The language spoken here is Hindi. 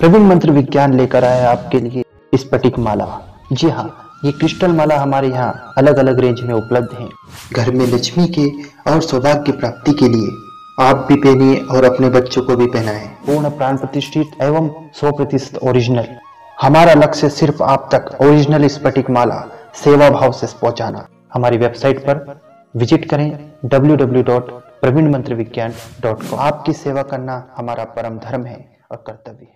प्रवीण मंत्र विज्ञान लेकर आया आपके लिए स्फटिक माला। जी हाँ, ये क्रिस्टल माला हमारे यहाँ अलग अलग रेंज में उपलब्ध है। घर में लक्ष्मी के और सौभाग्य प्राप्ति के लिए आप भी पहनिए और अपने बच्चों को भी पहनाएं। पूर्ण प्राण प्रतिष्ठित एवं 100% ओरिजिनल। हमारा लक्ष्य सिर्फ आप तक ओरिजिनल स्फटिक माला सेवा भाव से पहुंचाना। हमारी वेबसाइट पर विजिट करें www.pravinmantraviggyan.com। आपकी सेवा करना हमारा परम धर्म है और कर्तव्य है।